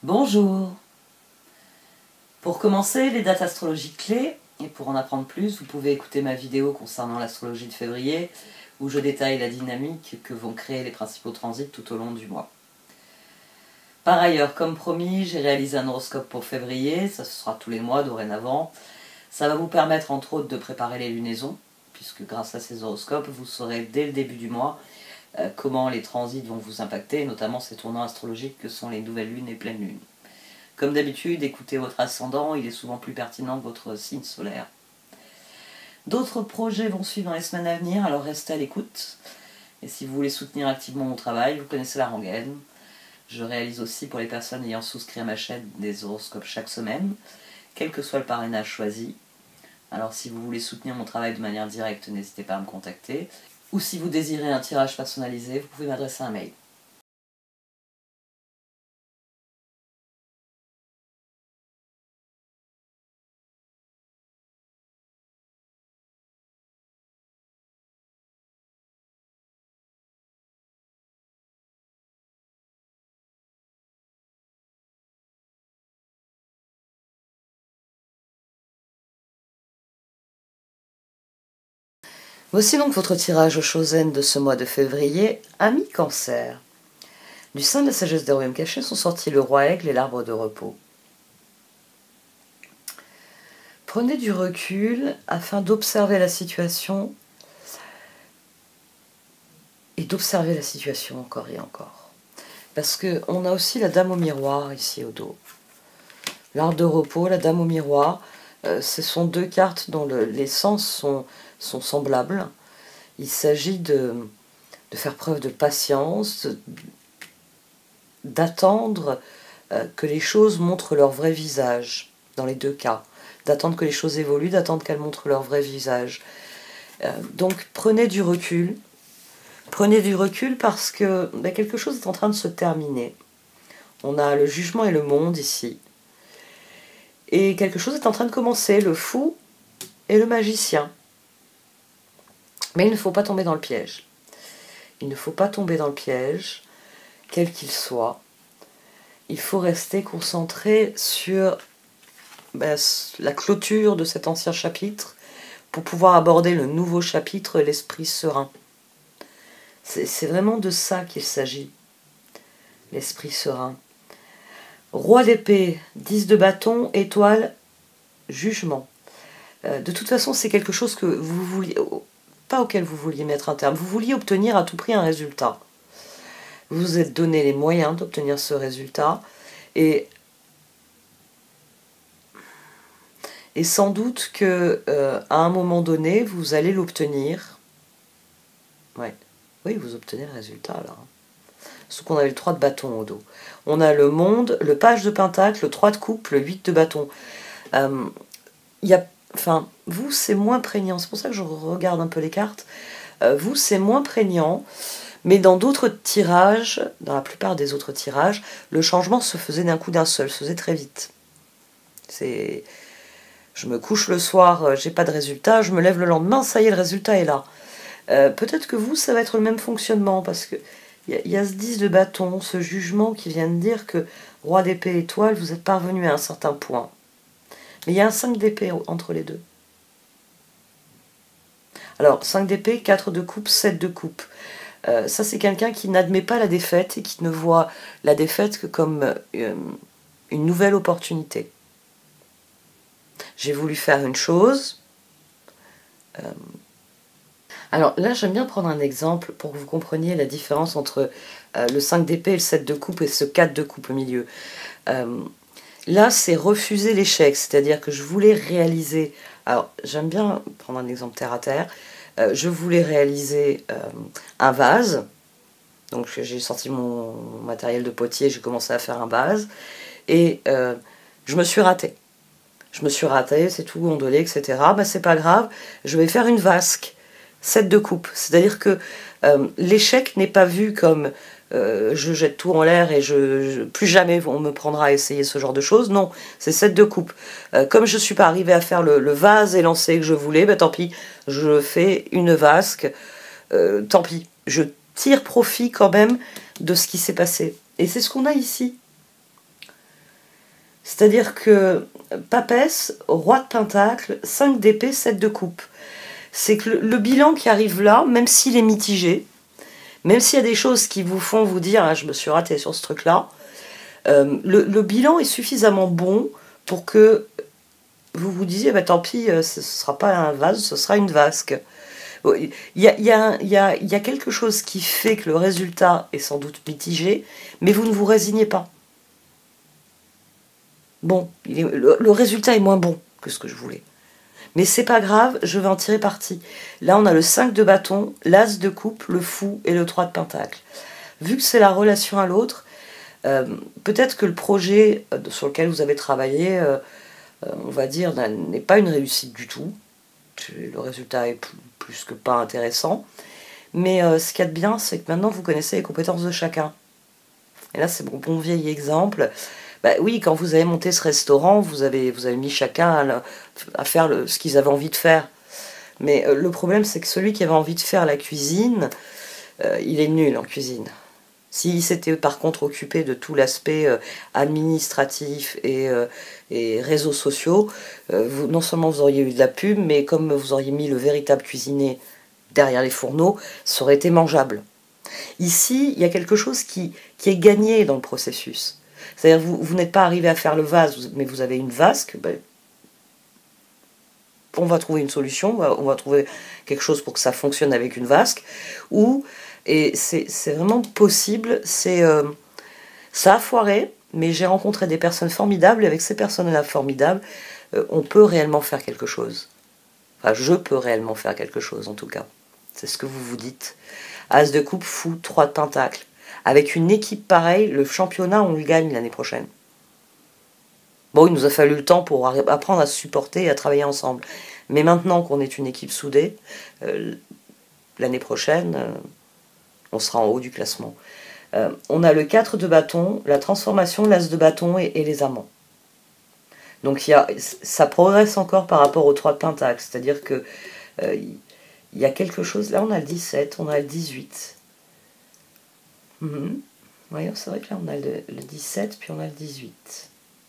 Bonjour. Pour commencer, les dates astrologiques clés, et pour en apprendre plus, vous pouvez écouter ma vidéo concernant l'astrologie de février, où je détaille la dynamique que vont créer les principaux transits tout au long du mois. Par ailleurs, comme promis, j'ai réalisé un horoscope pour février, ça ce sera tous les mois dorénavant. Ça va vous permettre entre autres de préparer les lunaisons, puisque grâce à ces horoscopes, vous saurez dès le début du mois comment les transits vont vous impacter, notamment ces tournants astrologiques que sont les nouvelles lunes et pleines lunes. Comme d'habitude, écoutez votre ascendant, il est souvent plus pertinent que votre signe solaire. D'autres projets vont suivre dans les semaines à venir, alors restez à l'écoute. Et si vous voulez soutenir activement mon travail, vous connaissez la rengaine. Je réalise aussi pour les personnes ayant souscrit à ma chaîne des horoscopes chaque semaine, quel que soit le parrainage choisi. Alors si vous voulez soutenir mon travail de manière directe, n'hésitez pas à me contacter. Ou si vous désirez un tirage personnalisé, vous pouvez m'adresser un mail. Voici donc votre tirage au Chosen de ce mois de février, Amis Cancer. Du sein de la sagesse des royaumes cachés sont sortis le roi aigle et l'arbre de repos. Prenez du recul afin d'observer la situation et d'observer la situation encore et encore. Parce qu'on a aussi la dame au miroir ici au dos. L'arbre de repos, la dame au miroir, ce sont deux cartes dont les sens sont semblables. Il s'agit de faire preuve de patience, d'attendre que les choses montrent leur vrai visage, dans les deux cas. D'attendre que les choses évoluent, d'attendre qu'elles montrent leur vrai visage. Donc prenez du recul. Prenez du recul parce que quelque chose est en train de se terminer. On a le jugement et le monde ici. Et quelque chose est en train de commencer, le fou et le magicien. Mais il ne faut pas tomber dans le piège. Il ne faut pas tomber dans le piège, quel qu'il soit. Il faut rester concentré sur la clôture de cet ancien chapitre pour pouvoir aborder le nouveau chapitre, l'esprit serein. C'est vraiment de ça qu'il s'agit, l'esprit serein. Roi d'épée, 10 de bâton, étoile, jugement. De toute façon, c'est quelque chose que vous vouliez, pas auquel vous vouliez mettre un terme. Vous vouliez obtenir à tout prix un résultat. Vous vous êtes donné les moyens d'obtenir ce résultat et sans doute que à un moment donné, vous allez l'obtenir. Ouais. Oui, vous obtenez le résultat là. Sauf qu'on avait le 3 de bâton au dos. On a le monde, le page de pentacle, le 3 de coupe, le 8 de bâton. Vous, c'est moins prégnant. C'est pour ça que je regarde un peu les cartes. Vous, c'est moins prégnant. Mais dans d'autres tirages, dans la plupart des autres tirages, le changement se faisait d'un coup d'un seul, se faisait très vite. Je me couche le soir, j'ai pas de résultat, je me lève le lendemain, ça y est, le résultat est là. Peut-être que vous, ça va être le même fonctionnement, parce que il y a ce 10 de bâton, ce jugement qui vient de dire que roi d'épée étoile, vous êtes parvenu à un certain point. Mais il y a un 5 d'épée entre les deux. Alors, 5 d'épée, 4 de coupe, 7 de coupe. Ça, c'est quelqu'un qui n'admet pas la défaite et qui ne voit la défaite que comme une nouvelle opportunité. J'ai voulu faire une chose. Alors là, j'aime bien prendre un exemple pour que vous compreniez la différence entre le 5 d'épée et le 7 de coupe et ce 4 de coupe au milieu. Là, c'est refuser l'échec, c'est-à-dire que je voulais réaliser... Alors, j'aime bien prendre un exemple terre à terre. Je voulais réaliser un vase. Donc, j'ai sorti mon matériel de potier, j'ai commencé à faire un vase. Et je me suis ratée. Je me suis ratée, c'est tout ondulé, etc. C'est pas grave, je vais faire une vasque. 7 de coupe. C'est-à-dire que l'échec n'est pas vu comme je jette tout en l'air et plus jamais on me prendra à essayer ce genre de choses. Non, c'est 7 de coupe. Comme je ne suis pas arrivée à faire le vase élancé que je voulais, tant pis, je fais une vasque. Tant pis, je tire profit quand même de ce qui s'est passé. Et c'est ce qu'on a ici. C'est-à-dire que papesse, roi de pentacle, 5 d'épée, 7 de coupe. C'est que le bilan qui arrive là, même s'il est mitigé, même s'il y a des choses qui vous font vous dire ah, je me suis raté sur ce truc-là, le bilan est suffisamment bon pour que vous vous disiez bah, tant pis, ce ne sera pas un vase, ce sera une vasque. Il y a quelque chose qui fait que le résultat est sans doute mitigé, mais vous ne vous résignez pas. Bon, le résultat est moins bon que ce que je voulais. Mais c'est pas grave, je vais en tirer parti. Là, on a le 5 de bâton, l'as de coupe, le fou et le 3 de pentacle. Vu que c'est la relation à l'autre, peut-être que le projet sur lequel vous avez travaillé, on va dire, n'est pas une réussite du tout. Le résultat est plus que pas intéressant. Mais ce qu'il y a de bien, c'est que maintenant, vous connaissez les compétences de chacun. Et là, c'est mon bon vieil exemple. Bah oui, quand vous avez monté ce restaurant, vous avez mis chacun à faire ce qu'ils avaient envie de faire. Mais le problème, c'est que celui qui avait envie de faire la cuisine, il est nul en cuisine. S'il s'était par contre occupé de tout l'aspect administratif et réseaux sociaux, non seulement vous auriez eu de la pub, mais comme vous auriez mis le véritable cuisinier derrière les fourneaux, ça aurait été mangeable. Ici, il y a quelque chose qui est gagné dans le processus. C'est-à-dire vous n'êtes pas arrivé à faire le vase, mais vous avez une vasque, ben, on va trouver une solution, on va trouver quelque chose pour que ça fonctionne avec une vasque, et c'est vraiment possible, ça a foiré, mais j'ai rencontré des personnes formidables, et avec ces personnes-là formidables, on peut réellement faire quelque chose. Enfin, je peux réellement faire quelque chose, en tout cas. C'est ce que vous vous dites. As de coupe, fou, 3 de pentacle. Avec une équipe pareille, le championnat, on le gagne l'année prochaine. Bon, il nous a fallu le temps pour apprendre à se supporter et à travailler ensemble. Mais maintenant qu'on est une équipe soudée, l'année prochaine, on sera en haut du classement. On a le 4 de bâton, la transformation, l'as de bâton et les amants. Donc ça progresse encore par rapport aux 3 de pentacle. C'est-à-dire que il y a quelque chose... Là, on a le 17, on a le 18... Oui, c'est vrai que là on a le 17 puis on a le 18.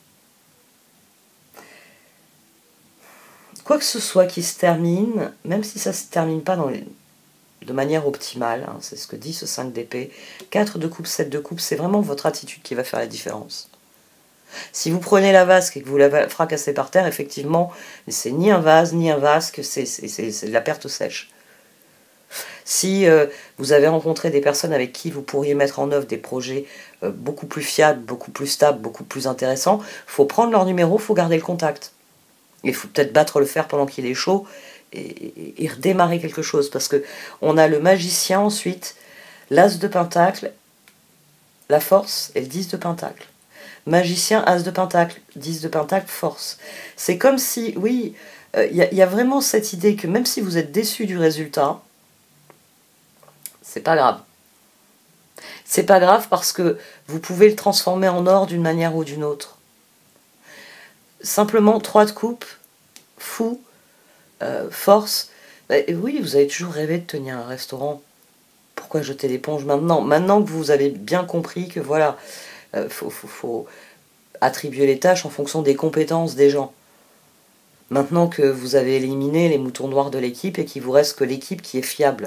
Quoi que ce soit qui se termine, même si ça ne se termine pas de manière optimale, hein, c'est ce que dit ce 5 d'épée, 4 de coupe, 7 de coupe, c'est vraiment votre attitude qui va faire la différence. Si vous prenez la vasque et que vous la fracassez par terre, effectivement, c'est ni un vase ni un vasque, c'est de la perte sèche. Si vous avez rencontré des personnes avec qui vous pourriez mettre en œuvre des projets beaucoup plus fiables, beaucoup plus stables, beaucoup plus intéressants, il faut prendre leur numéro, il faut garder le contact. Il faut peut-être battre le fer pendant qu'il est chaud et redémarrer quelque chose. Parce qu'on a le magicien ensuite, l'as de pentacle, la force et le 10 de pentacle. Magicien, as de pentacle, 10 de pentacle, force. C'est comme si, oui, il y a vraiment cette idée que même si vous êtes déçu du résultat, c'est pas grave. C'est pas grave parce que vous pouvez le transformer en or d'une manière ou d'une autre. Simplement, 3 de coupe, fou, force. Oui, vous avez toujours rêvé de tenir un restaurant. Pourquoi jeter l'éponge maintenant? Maintenant que vous avez bien compris que voilà, faut attribuer les tâches en fonction des compétences des gens. Maintenant que vous avez éliminé les moutons noirs de l'équipe et qu'il vous reste que l'équipe qui est fiable.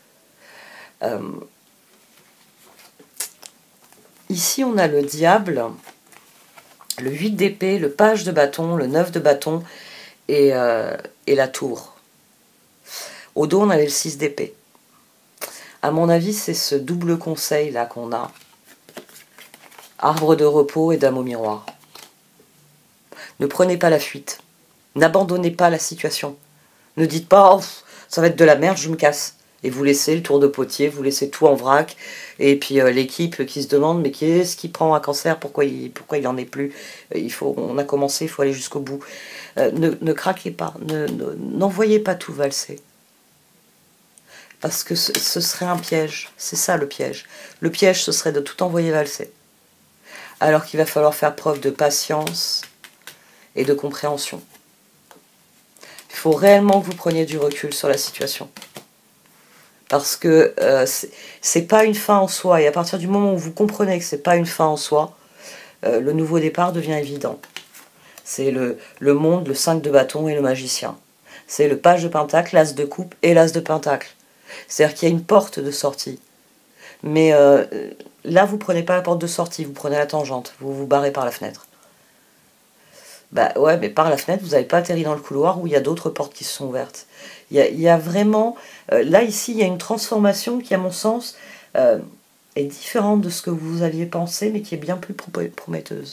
Ici, on a le diable, le 8 d'épée, le page de bâton, le 9 de bâton et la tour. Au dos, on avait le 6 d'épée. À mon avis, c'est ce double conseil là qu'on a. Arbre de repos et dame au miroir. Ne prenez pas la fuite. N'abandonnez pas la situation. Ne dites pas oh, ça va être de la merde, je me casse. Et vous laissez le tour de potier, vous laissez tout en vrac. Et puis l'équipe qui se demande mais qu'est-ce qui prend un cancer, pourquoi il n'en est plus. On a commencé, il faut aller jusqu'au bout. Ne craquez pas, n'envoyez pas tout valser. Parce que ce serait un piège. C'est ça le piège. Le piège, ce serait de tout envoyer valser. Alors qu'il va falloir faire preuve de patience et de compréhension. Il faut réellement que vous preniez du recul sur la situation. Parce que c'est pas une fin en soi. Et à partir du moment où vous comprenez que c'est pas une fin en soi, le nouveau départ devient évident. C'est le monde, le 5 de bâton et le magicien. C'est le page de pentacle, l'as de coupe et l'as de pentacle. C'est-à-dire qu'il y a une porte de sortie. Mais là, vous ne prenez pas la porte de sortie, vous prenez la tangente, vous vous barrez par la fenêtre. Bah ouais, mais par la fenêtre, vous n'avez pas atterri dans le couloir où il y a d'autres portes qui se sont ouvertes. Il y a vraiment... là, ici, il y a une transformation qui, à mon sens, est différente de ce que vous aviez pensé, mais qui est bien plus prometteuse.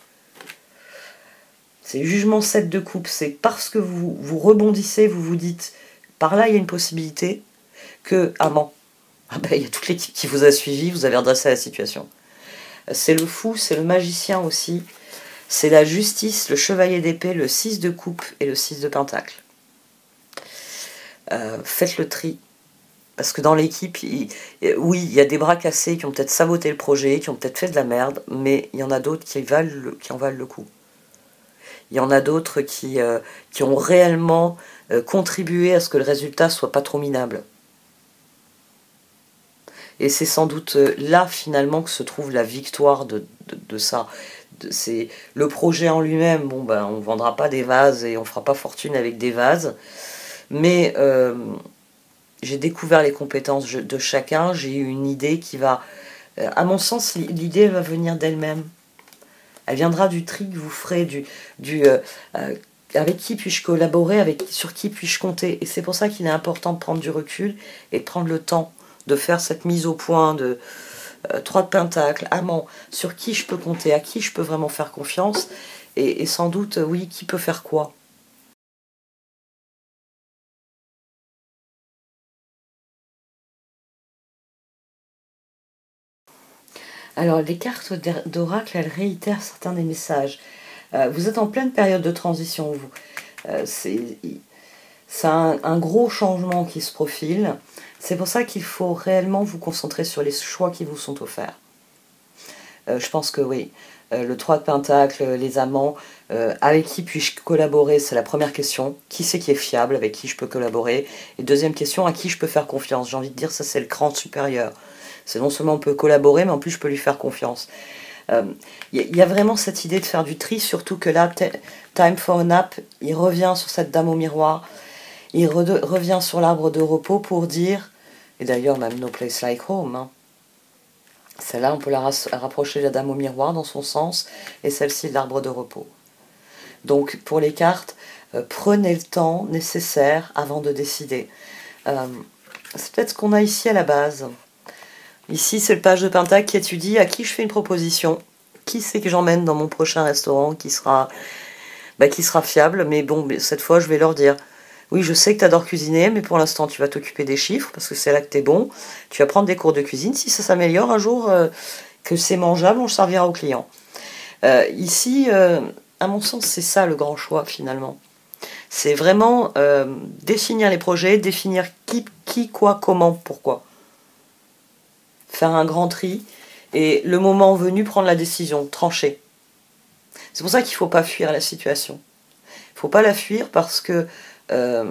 C'est jugement 7 de coupe, c'est parce que vous rebondissez, vous vous dites, par là, il y a une possibilité, que, amant, il y a toute l'équipe qui vous a suivi, vous avez redressé la situation. C'est le fou, c'est le magicien aussi, c'est la justice, le chevalier d'épée, le 6 de coupe et le 6 de pentacle. Faites le tri. Parce que dans l'équipe, oui, il y a des bras cassés qui ont peut-être saboté le projet, qui ont peut-être fait de la merde, mais il y en a d'autres qui en valent le coup. Il y en a d'autres qui ont réellement contribué à ce que le résultat soit pas trop minable. Et c'est sans doute là, finalement, que se trouve la victoire de ça. C'est le projet en lui-même. Bon, ben, on ne vendra pas des vases et on ne fera pas fortune avec des vases. Mais j'ai découvert les compétences de chacun. J'ai eu une idée qui va... à mon sens, l'idée va venir d'elle-même. Elle viendra du tri que vous ferez, avec qui puis-je collaborer, sur qui puis-je compter. Et c'est pour ça qu'il est important de prendre du recul et de prendre le temps de faire cette mise au point de 3 de pentacle, amant, sur qui je peux compter, à qui je peux vraiment faire confiance, et sans doute, oui, qui peut faire quoi. Alors, les cartes d'oracle, elles réitèrent certains des messages. Vous êtes en pleine période de transition, vous. C'est un gros changement qui se profile. C'est pour ça qu'il faut réellement vous concentrer sur les choix qui vous sont offerts. Je pense que oui. Le 3 de pentacle, les amants, avec qui puis-je collaborer, c'est la première question. Qui c'est qui est fiable, avec qui je peux collaborer? Et deuxième question, à qui je peux faire confiance? J'ai envie de dire, ça c'est le cran supérieur. C'est non seulement on peut collaborer, mais en plus je peux lui faire confiance. Y a vraiment cette idée de faire du tri, surtout que là, Time for a Nap, il revient sur cette dame au miroir, il revient sur l'arbre de repos pour dire, et d'ailleurs même No Place Like Home, hein, celle-là on peut la rapprocher de la dame au miroir dans son sens, et celle-ci de l'arbre de repos. Donc pour les cartes, prenez le temps nécessaire avant de décider. C'est peut-être ce qu'on a ici à la base. Ici, c'est le page de pentacle qui étudie à qui je fais une proposition, qui c'est que j'emmène dans mon prochain restaurant qui sera fiable, mais bon, cette fois, je vais leur dire, oui, je sais que tu adores cuisiner, mais pour l'instant, tu vas t'occuper des chiffres, parce que c'est là que tu es bon, tu vas prendre des cours de cuisine, si ça s'améliore un jour, que c'est mangeable, on le servira aux clients. Ici, à mon sens, c'est ça le grand choix, finalement. C'est vraiment définir les projets, définir qui, quoi, comment, pourquoi. Faire un grand tri, et le moment venu, prendre la décision, trancher. C'est pour ça qu'il ne faut pas fuir la situation. Il ne faut pas la fuir parce que y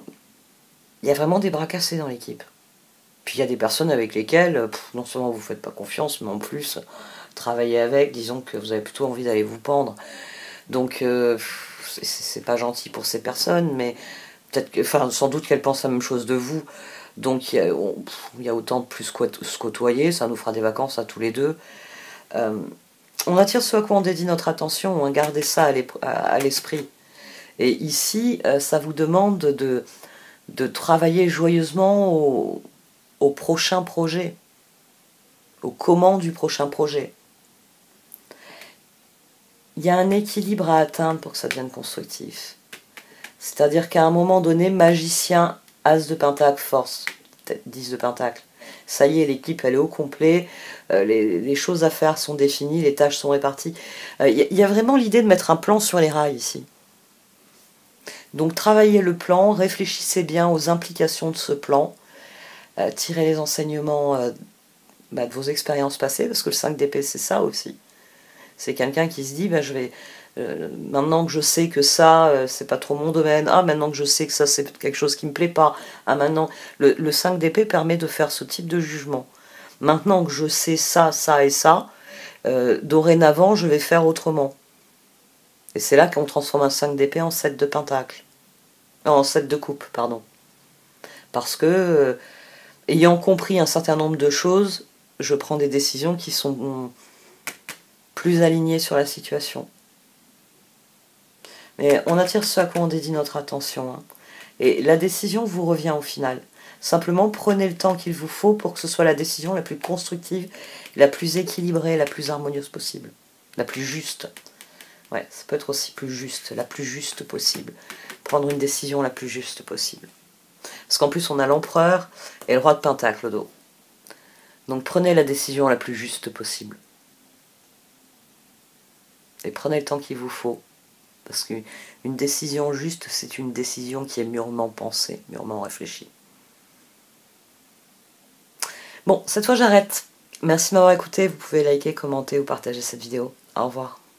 a vraiment des bras cassés dans l'équipe. Puis il y a des personnes avec lesquelles, non seulement vous ne faites pas confiance, mais en plus, travailler avec, disons que vous avez plutôt envie d'aller vous pendre. Donc, c'est pas gentil pour ces personnes, mais peut-être que, sans doute qu'elles pensent la même chose de vous. Donc il y a autant de plus se côtoyer, ça nous fera des vacances à tous les deux. On attire ce à quoi on dédie notre attention, hein, gardez ça à l'esprit. Et ici, ça vous demande de travailler joyeusement au prochain projet, au comment du prochain projet. Il y a un équilibre à atteindre pour que ça devienne constructif. C'est-à-dire qu'à un moment donné, magicien, As de pentacle, force, 10 de pentacle. Ça y est, l'équipe elle est au complet, les choses à faire sont définies, les tâches sont réparties. Il y a vraiment l'idée de mettre un plan sur les rails ici. Donc travaillez le plan, réfléchissez bien aux implications de ce plan, tirez les enseignements de vos expériences passées, parce que le 5 d'épée c'est ça aussi. C'est quelqu'un qui se dit, je vais... maintenant que je sais que ça, c'est pas trop mon domaine, maintenant que je sais que ça, c'est quelque chose qui me plaît pas, maintenant... Le 5 d'épée permet de faire ce type de jugement. Maintenant que je sais ça, ça et ça, dorénavant, je vais faire autrement. Et c'est là qu'on transforme un 5 d'épée en 7 de pentacle. En 7 de coupe, pardon. Parce que, ayant compris un certain nombre de choses, je prends des décisions qui sont plus alignées sur la situation. Mais on attire ce à quoi on dédie notre attention. Hein. Et la décision vous revient au final. Simplement, prenez le temps qu'il vous faut pour que ce soit la décision la plus constructive, la plus équilibrée, la plus harmonieuse possible. La plus juste. Ouais, ça peut être aussi plus juste, la plus juste possible. Prendre une décision la plus juste possible. Parce qu'en plus, on a l'empereur et le roi de pentacle au dos. Donc prenez la décision la plus juste possible. Et prenez le temps qu'il vous faut. Parce qu'une décision juste, c'est une décision qui est mûrement pensée, mûrement réfléchie. Bon, cette fois j'arrête. Merci de m'avoir écouté. Vous pouvez liker, commenter ou partager cette vidéo. Au revoir.